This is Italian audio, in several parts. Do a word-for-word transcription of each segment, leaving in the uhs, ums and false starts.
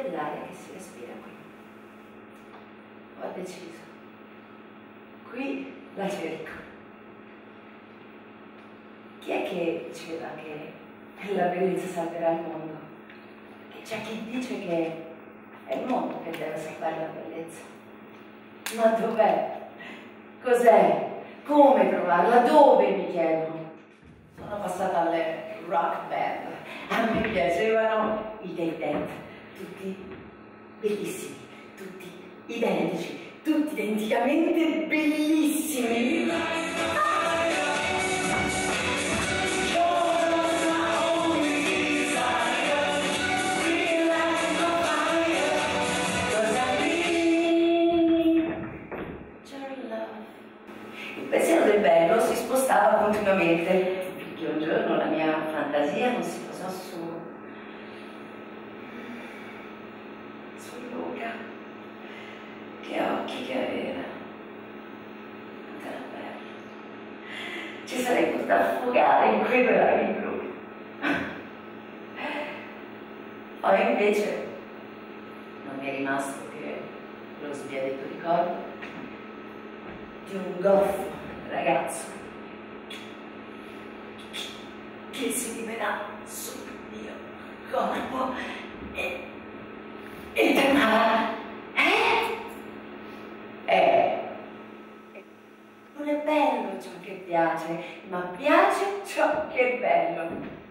dell'aria che si respira qui. Ho deciso. Qui la cerco. Chi è che diceva che la bellezza salverà il mondo? Perché c'è chi dice che è il mondo che deve salvare la bellezza. Ma dov'è? Cos'è? Come trovarla? Dove, mi chiedo? Sono passata alle rock band. A me piacevano i Take That, tutti bellissimi, tutti identici, tutti identicamente bellissimi. Il pensiero del bello si spostava continuamente, finché un giorno la mia fantasia non si posò su su Luca. Che occhi che aveva, quanto era bello. Ci sarei potuta affogare in quei draghi blu. Poi invece non mi è rimasto che lo sbiadito ricordo di un goffo ragazzo che si liberava sul mio corpo e, e tremava. Eh? Eh? Non è bello ciò che piace, ma piace ciò che è bello.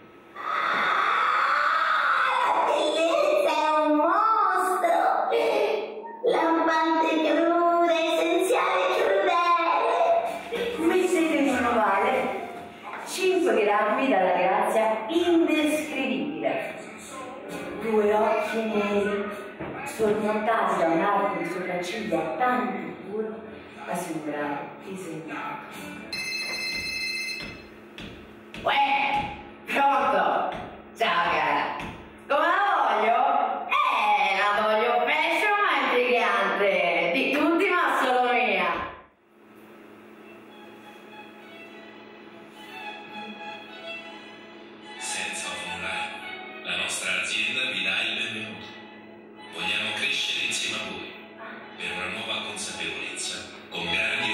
Ah, la bellezza è un mostro! Lampante cruda, essenziale crudele. Come siete in un ovale? cinque grammi dalla grazia indescrivibile. Due occhi neri, sormontati da un arco di sopracciglia tanto puro da sembrare disegnato. Uè, pronto? Ciao cara, come la voglio? Eh, la voglio fashion ma intrigante, di tutti ma solo mia. Senza Online, la nostra azienda vi dà il benvenuto. Vogliamo crescere insieme a voi per una nuova consapevolezza con grandi